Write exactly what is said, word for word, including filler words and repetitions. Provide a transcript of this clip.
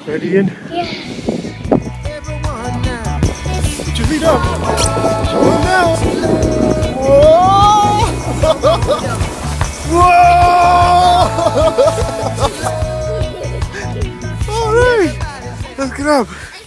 Ready in? Yeah. Put your feet up. Come on down. Whoa! Whoa! All right. Let's get up.